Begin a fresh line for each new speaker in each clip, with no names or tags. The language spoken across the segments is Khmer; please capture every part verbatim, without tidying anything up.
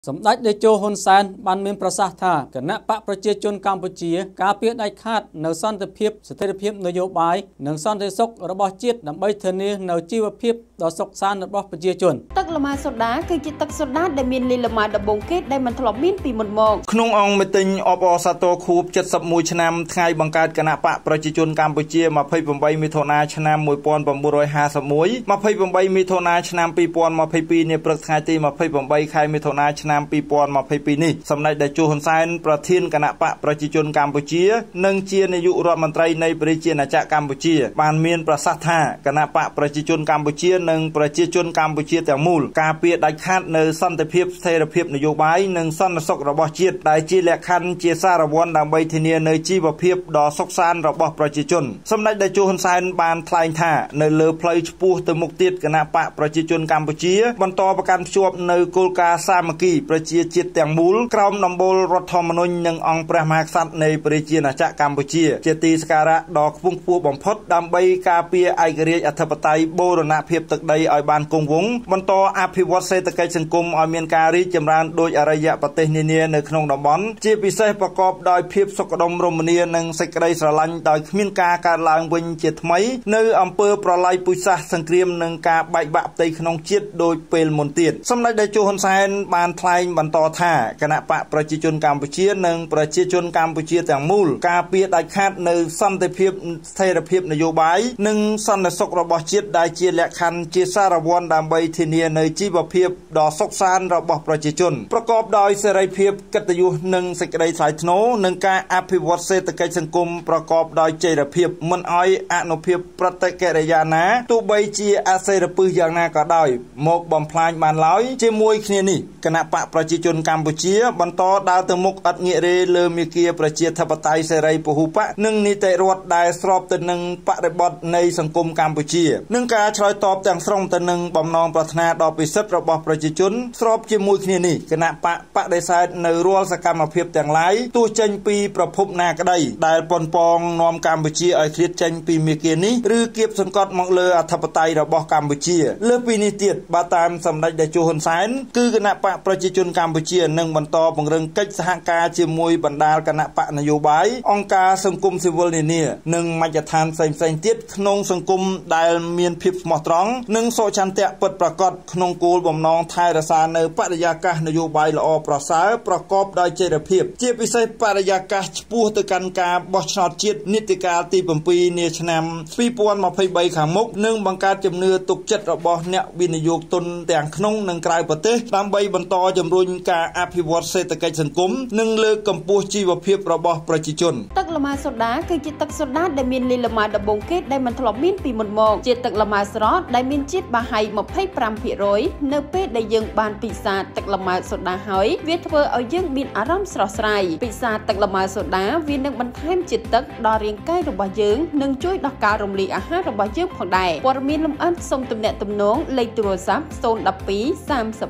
សម្ដេចតេជោហ៊ុនសែនបានមានប្រសាសន៍ថាគណៈបកប្រជាជនកម្ពុជាការពារដាច់ខាតនៅសន្តិភាពស្ថិរភាពនយោបាយនិងសន្តិសុខរបស់ជាតិដើម្បីធានានៅជីវភាពដ៏សុខសាន្តរបស់ប្រជាជន
ទឹកលម៉ាសូដាគឺជាទឹកសូដាដែលមានលីលម៉ាដំបងគេដែលមិនធ្លាប់មានពីមុនមក
ក្នុងអង្គមេទិញអបអសាទរខួបเจ็ดสิบเอ็ดឆ្នាំថ្ងៃបង្កើតគណៈបកប្រជាជនកម្ពុជាยี่สิบแปดមិថុនាឆ្នាំnineteen fifty-oneยี่สิบแปดមិថុនាឆ្នាំtwenty twenty-twoនាព្រឹកថ្ងៃទីยี่สิบแปดខែមិថុនាឆ្នាំtwenty twenty-twoនេះសម្ដេចតេជោហ៊ុនសែនប្រធានគណៈបកប្រជាជនកម្ពុជានិងជានាយករដ្ឋមន្ត្រីនៃប្រជាណាចក្រកម្ពុជាបានមានប្រសាសន៍ថាគណៈបកប្រជាជនកម្ពុជានិងប្រជាជនកម្ពុជាទាំងមូលការពារដាច់ខាតនៅសន្តិភាពស្ថិរភាពនយោបាយនិងសន្តិសុខរបស់ជាតិដែលជាលក្ខខណ្ឌជាសារវ័នដើម្បីធានានៅជីវភាពដ៏សុខសាន្តរបស់ប្រជាជនសម្ដេចតេជោហ៊ុនសែនបានថ្លែងថានៅលើផ្លូវឆ្ពោះទៅមុខទៀតគណៈបកប្រជាជនកម្ពុជាបន្តប្រកាន់ភ្ជាប់នៅគោលការណ៍សាមគ្គីប្រជាជាតិទាំងមូលក្រោមដំបូលរដ្ឋធម្មនុញ្ញនិងអង្គព្រះមហាក្សត្រនៃប្រជាណាចក្រកម្ពុជាជាទីសក្ការៈដ៏ខ្ពង់ខ្ពស់បំផុតដើម្បីការពារឯករាជ្យអធិបតេយ្យបូរណភាពទឹកដីឲ្យបានគង់វង្សបន្តអភិវឌ្ឍសេដ្ឋកិច្ចសង្គមឲ្យមានការរីកចម្រើនដោយអរិយប្រទេសនានានៅក្នុងតំបន់ជាពិសេសប្រកបដោយភាពសុខដុមរមនានិងសេចក្តីស្រឡាញ់ដោយគ្មានការកើតឡើងវិញជាថ្មីនៅអំពើប្រល័យពូជសាសន៍សង្គ្រាមនិងការបែកបាក់ផ្ទៃក្នុងជាតិដោយពេលមុនទៀតសម្ដេចតេជោហ៊ុនសែនបានថ្លែងបន្តថាគណៈបកប្រជាជនកម្ពុជានិងប្រជាជនកម្ពុជាទាំងមូលការពារដាច់ខាតនៅសន្តិភាពស្ថិរភាពនយោបាយនិងសន្តិសុខរបស់ជាតិដែលជាលក្ខខណ្ឌជាសារវ័នដើម្បីធានានៅជីវភាពដ៏សុខសាន្តរបស់ប្រជាជនប្រកបដោយសេរីភាពកិត្តិយសនិងសេចក្តីថ្លៃថ្នូរនិងការអភិវឌ្ឍសេដ្ឋកិច្ចសង្គមប្រកបដោយចីរភាពមិនឲ្យអនុភាពប្រតិកិរិយាណាទោះបីជាអសេរពឹសយ៉ាងណាក៏ដោយមកបំផ្លាញបានឡើយជាមួយគ្នានេះគណៈបកប្រជាជនកម្ពុជាបន្តដើរទៅមុខឥតងាករេលើមាគ៌ាប្រជាធិបតេយ្យសេរីពហុបកនិងនីតិរដ្ឋដែលស្របទៅនឹងបរិបទនៃសង្គមកម្ពុជានិងការឆ្លើយតបទាំងស្រុងទៅនឹងបំណងប្រាថ្នាដ៏ពិសិដ្ឋរបស់ប្រជាជនស្របជាមួយគ្នានេះគណៈបកបដិសេធនៅរាល់សកម្មភាពទាំងឡាយទោះចេញពីប្រភពណាក្តីដែលប៉ុនប៉ងនាំកម្ពុជាឲ្យឃ្លាតចេញពីមាគ៌ានេះឬគៀបសង្កត់មកលើអធិបតេយ្យរបស់កម្ពុជាលើពីនេះទៀតបើតាមសម្ដេចតេជោហ៊ុនសែនគឺគណៈបកប្រជាជនកម្ពុជានឹងបន្តពង្រឹងកិច្ចសហការជាមួយបណ្ដាលគណៈបកនយោបាយអង្គការសង្គមស៊ីវិលនានានិងមជ្ឈដ្ឋានផ្សេងៗទៀតក្នុងសង្គមដែលមានភាពស្មោះត្រង់និងសុចន្ទៈពិតប្រាកដក្នុងគោលបំណងថែរក្សានៅបរិយាកាសនយោបាយល្អប្រសើរប្រកបដោយចីរភាពជាពិសេសបរិយាកាសឆ្ពោះទៅកាន់ការបោះឆ្នោតជាតិនីតិកាលទីsevenនាឆ្នាំtwenty twenty-threeខាងមុខនិងបង្កើតជំនឿទុកចិត្តរបស់អ្នកវិនិយោគទុនទាំងក្នុងនិងក្រៅប្រទេសដើម្បីបន្តជំរុញការអភិវឌ្ឍសេដ្ឋកិច្ចសង្គមនិងលើកកម្ពស់ជីវភាពរបស់ប្រជាជន
ទឹកលម៉ាសូដាគឺជាទឹកសូដាដែលមានលីលម៉ាដំបងគេដែលមិនធ្លាប់មានពីមុនមកជាទឹកលម៉ាស្រស់ដែលមានជាតិបាហៃtwenty-five percentនៅពេលដែលយើងបានពិសាទឹកលម៉ាសូដាហើយវាធ្វើឲ្យយើងមានអារម្មណ៍ស្រស់ស្រាយពិសាទឹកលម៉ាសូដាវានឹងបន្ថែមជាតិទឹកដល់រាងកាយរបស់យើងនិងជួយដល់ការរំលាយអាហាររបស់យើងផងដែរព័ត៌មានលម្អិតសូមទំនាក់ទំនងលេខទូរស័ព្ទzero one two thirty-three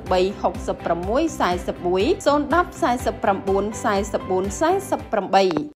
sixty-six forty-one zero one zero four one four nine four four four eight